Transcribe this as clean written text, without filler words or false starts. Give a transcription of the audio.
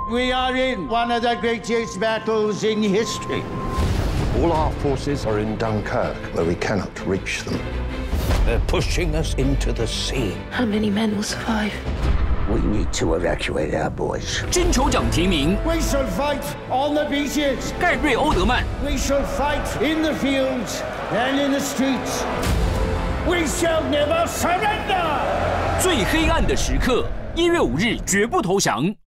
We are in one of the greatest battles in history. All our forces are in Dunkirk, where we cannot reach them. They're pushing us into the sea. How many men will survive? We need to evacuate our boys. 金球奖提名 We shall fight on the beaches. 盖瑞欧德曼， We shall fight in the fields and in the streets. We shall never surrender. 最黑暗的时刻，1月5日绝不投降。